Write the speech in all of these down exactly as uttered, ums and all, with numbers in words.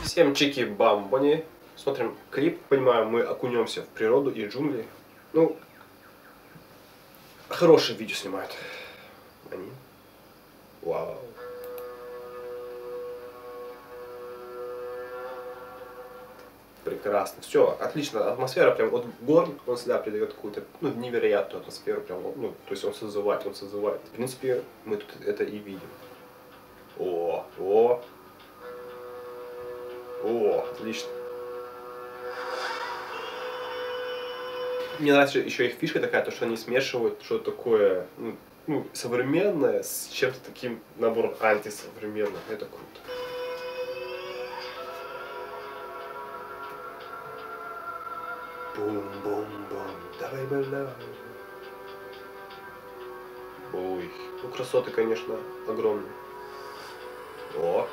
Всем чики-бамбони. Смотрим клип. Понимаю, мы окунемся в природу и джунгли. Ну, хорошее видео снимают они. Вау. Прекрасно. Все, отлично. Атмосфера прям от гор, он всегда придает какую-то ну, невероятную атмосферу. Прям, ну, то есть он созывает, он созывает. В принципе, мы тут это и видим. О, о. О, отлично. Мне нравится еще их фишка такая, то что они смешивают что-то такое ну, ну, современное с чем-то таким, наоборот, антисовременным. Это круто. Бум-бум-бум, давай балай. Ой, ну красоты, конечно, огромные. О.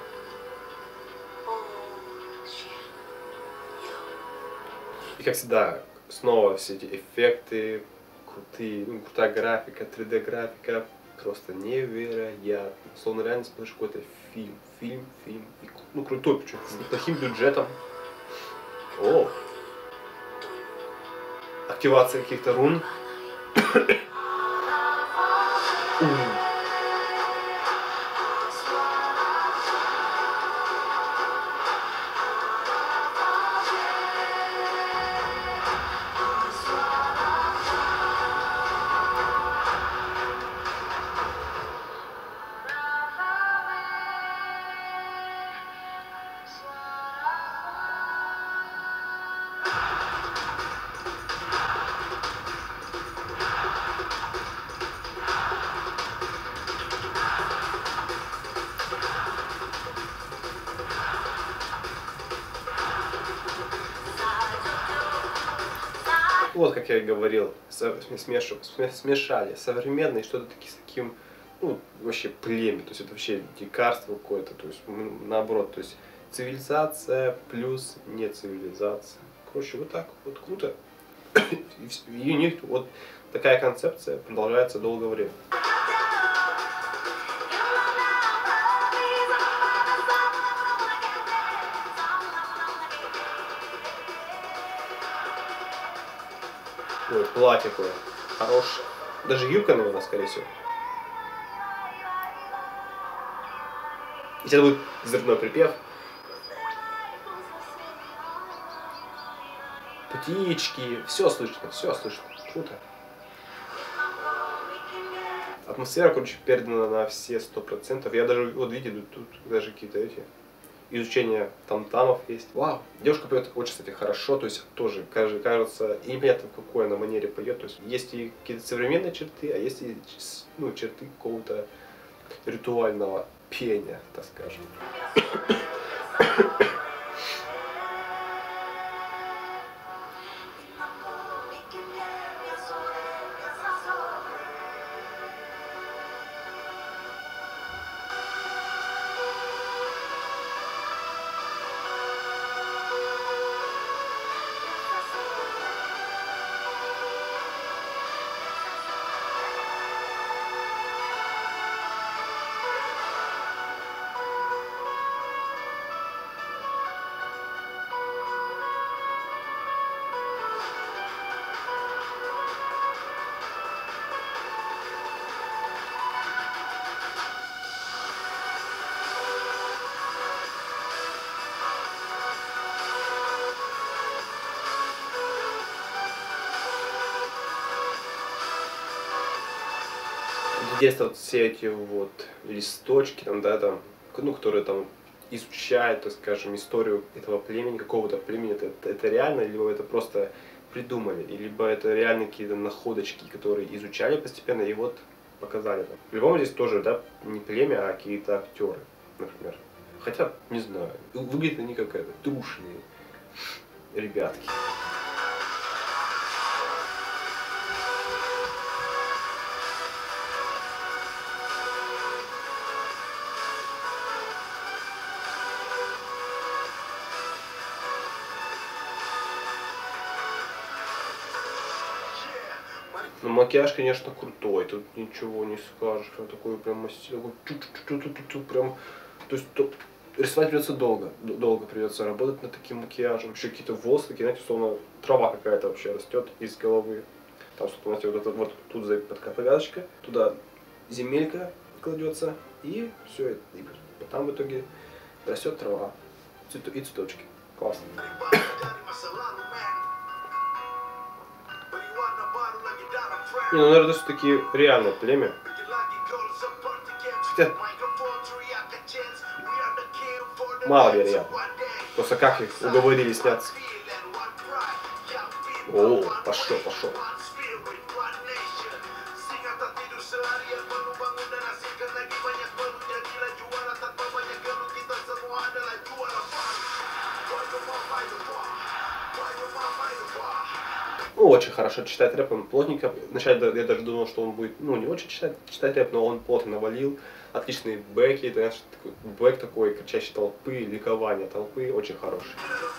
И как всегда, снова все эти эффекты, крутые, ну, крутая графика, три дэ графика, просто невероятно. Словно реально смотришь какой-то фильм, фильм, фильм. И, ну, крутой, причем с неплохим бюджетом. О! Активация каких-то рун. Вот, как я и говорил, смешу, смешали современное что-то с таким, ну, вообще племя, то есть это вообще дикарство какое-то, то есть наоборот, то есть цивилизация плюс не цивилизация. Короче, вот так вот круто. И у них вот такая концепция продолжается долгое время. Ой, платье какое хорошее. Даже юбка, наверное, скорее всего. И сейчас будет взрывной припев. Птички, все слышно, все слышно. Круто. Атмосфера, короче, передана на все сто процентов. Я даже, вот видите, тут даже какие-то эти изучение там-тамов есть. Вау, девушка поет очень, кстати, хорошо, то есть тоже кажется, и непонятно, в какой она манере поет. То есть есть и какие-то современные черты, а есть и ну, черты какого-то ритуального пения, так скажем. Интересно, вот все эти вот листочки, там, да, там, ну, которые там изучают, так скажем, историю этого племени, какого-то племени, это, это, это реально, либо это просто придумали, либо это реально какие-то находочки, которые изучали постепенно и вот показали. Там. В здесь тоже, да, не племя, а какие-то актеры, например. Хотя, не знаю, выглядят они как это, трушные ребятки. Ну, макияж, конечно, крутой, тут ничего не скажешь, он такой прям мастер, прям, то есть, то, рисовать придется долго, долго придется работать над таким макияжем, еще какие-то волосы, такие, знаете, условно, трава какая-то вообще растет из головы. Там, знаете, вот это вот тут за такая повязочка, туда земелька кладется, и все, и там в итоге растет трава и цветочки. Классно. Не, ну, наверное, это все-таки реальное племя. Хотя маловероятно. Просто как их уговорили сняться? О, пошел, пошел. Ну, очень хорошо читает рэп, он плотненько. Вначале я даже думал, что он будет, ну, не очень читать, читать рэп, но он плотно навалил. Отличные бэки, это, знаешь, такой, бэк такой, кричащей толпы, ликование толпы, очень хороший.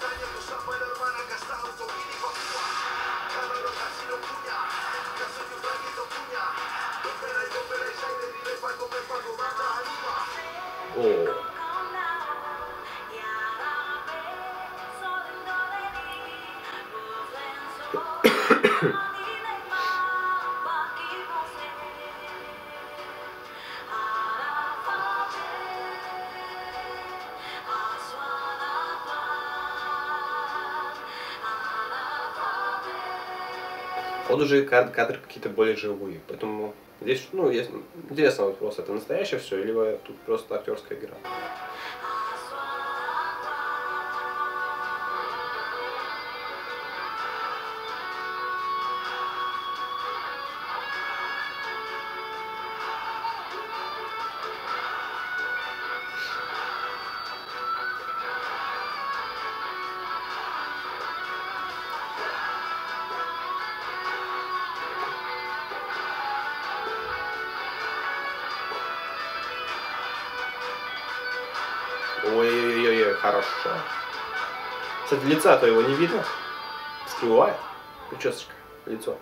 О. Вот уже кадры какие-то более живые, поэтому здесь, ну, есть интересный вопрос, это настоящее все, или тут просто актерская игра? Ой-ой-ой, хорошо. Кстати, лица-то его не видно. Скрывает. Причесочка, лицо.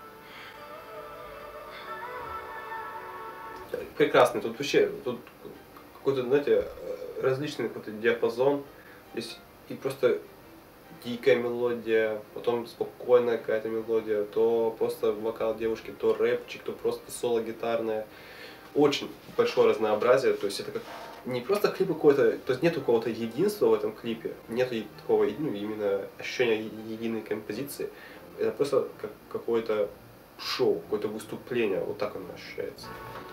Прекрасный. Тут вообще, тут какой-то, знаете, различный какой-то диапазон. Здесь и просто дикая мелодия, потом спокойная какая-то мелодия, то просто вокал девушки, то рэпчик, то просто соло гитарное. Очень большое разнообразие, то есть это как не просто клип какой-то, то есть нет какого-то единства в этом клипе, нет такого, ну, именно ощущения единой композиции, это просто как какое-то шоу, какое-то выступление, вот так оно ощущается.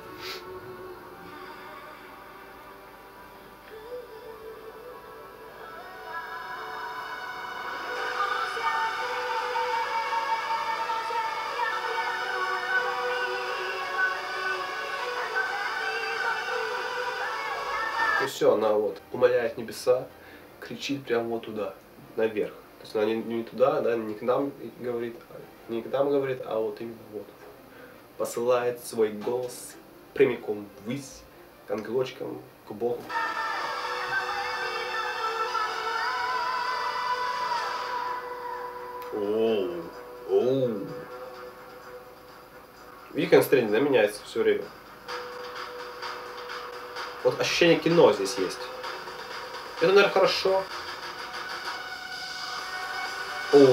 И все, она вот умоляет небеса, кричит прямо вот туда, наверх. То есть она не, не туда, да, не к нам говорит, не к нам говорит, а вот именно вот. Посылает свой голос прямиком ввысь, к ангелочкам, к Богу. Оу, оу. Видите, настроение, да, меняется все время. Вот ощущение кино здесь есть. Это, наверное, хорошо. Оу.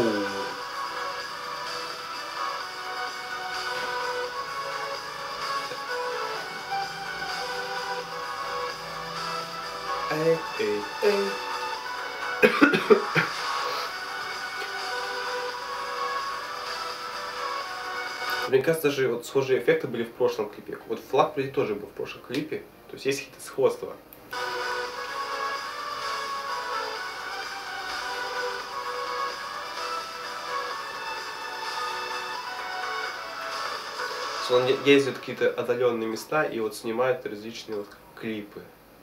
Эй, эй, эй. Мне кажется, даже вот схожие эффекты были в прошлом клипе. Вот флаг вроде тоже был в прошлом клипе. То есть есть какие-то сходства. Он ездит в какие-то отдаленные места и вот снимает различные вот клипы.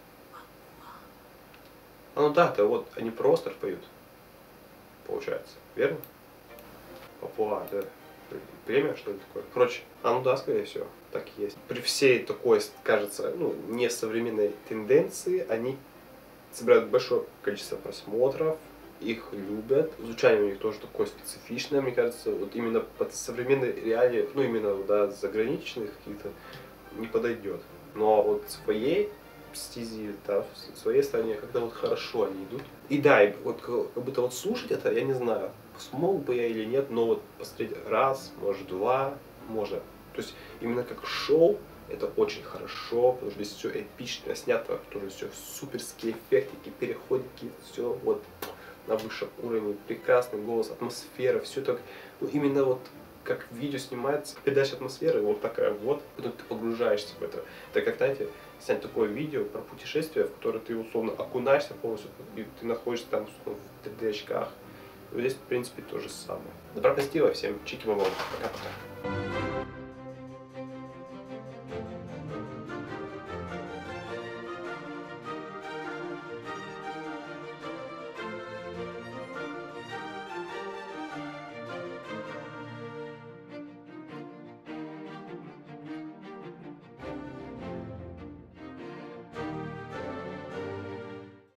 А ну да, то вот они про остров поют. Получается, верно? Папуа, да. Племя, что ли, такое? Короче, а ну да, скорее всего, так и есть. При всей такой, кажется, ну, несовременной тенденции, они собирают большое количество просмотров, их любят. Звучание у них тоже такое специфичное, мне кажется, вот именно под современные реалии, ну, именно, да, заграничных каких-то не подойдет. Но вот своей стези, да, в своей стране, когда вот хорошо они идут. И да, и вот как будто вот слушать это, я не знаю, смог бы я или нет, но вот посмотреть раз, может два, можно. То есть именно как шоу это очень хорошо, потому что здесь все эпично снято, тоже все суперские эффектики, переходики, все вот на высшем уровне, прекрасный голос, атмосфера, все так, ну именно вот как видео снимается, передача атмосферы, вот такая вот, потом ты погружаешься в это. Это как, знаете, снять такое видео про путешествие, в которое ты условно окунаешься полностью, и ты находишься там условно, в три дэ очках. И здесь, в принципе, то же самое. Добра позитива, всем чики-бомбом, пока-пока.